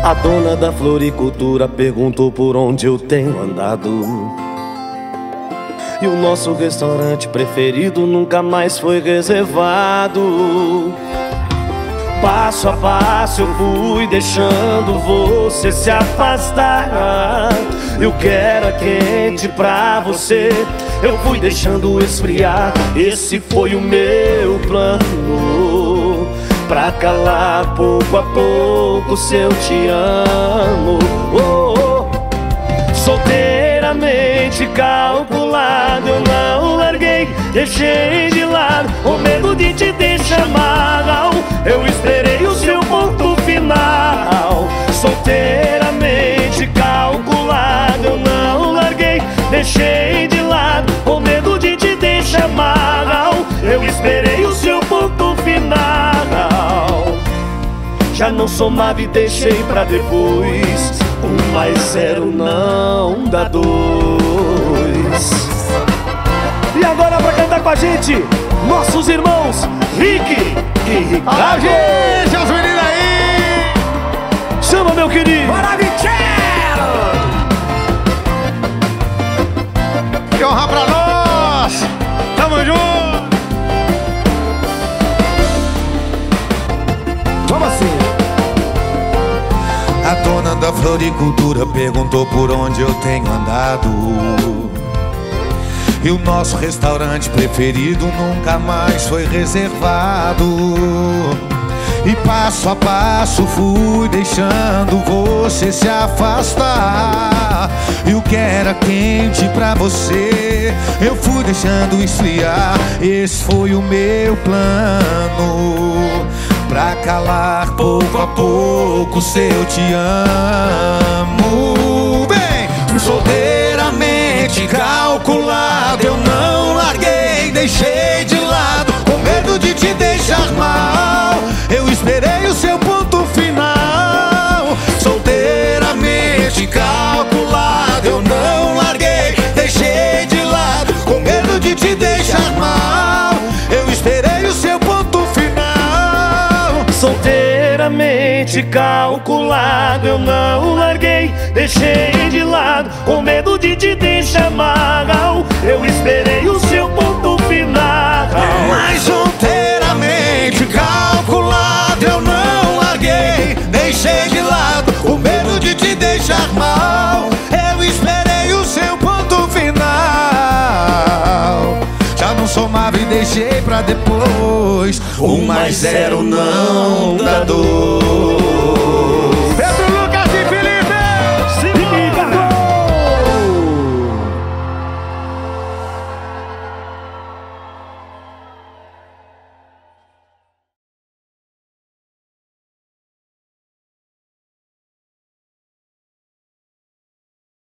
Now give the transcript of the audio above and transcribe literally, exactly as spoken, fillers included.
A dona da floricultura perguntou por onde eu tenho andado. E o nosso restaurante preferido nunca mais foi reservado. Passo a passo eu fui deixando você se afastar. Eu quero é quente pra você, eu fui deixando esfriar. Esse foi o meu plano, pra calar pouco a pouco seu te amo. Oh, oh. Solteiramente calculado, eu não larguei, deixei de lado o medo de te deixar mal. Eu esperei o seu ponto final. Solteiramente calculado, eu não larguei, deixei de lado o medo de te deixar mal. Eu esperei o seu ponto final. Já não somava e deixei pra depois. Um mais zero não dá dois. E agora pra cantar com a gente, nossos irmãos Rick e Ricardo. Olha, gente, os meninos aí. Chama, meu querido. Maravilhoso. Que honra pra nós. Tamo junto. Vamos assim. A dona da floricultura perguntou por onde eu tenho andado. E o nosso restaurante preferido nunca mais foi reservado. E passo a passo fui deixando você se afastar. E o que era quente pra você, eu fui deixando esfriar. Esse foi o meu plano, pra calar pouco a pouco seu te amo. Bem, solteiramente calculado, eu não larguei, deixei de lado com medo de te deixar mal. Eu esperei o seu ponto final. Solteiramente calculado, eu não larguei, deixei de lado com medo de te deixar mal. Eu esperei o seu ponto final. Solteiramente calculado, eu não larguei, deixei de lado com medo de te deixar mal. Eu esperei o seu ponto final. Mas solteiramente calculado, eu não larguei, deixei de lado o medo de te deixar mal. Eu esperei o seu ponto final. Já não somava e deixei pra depois. Um mais zero não dá dois.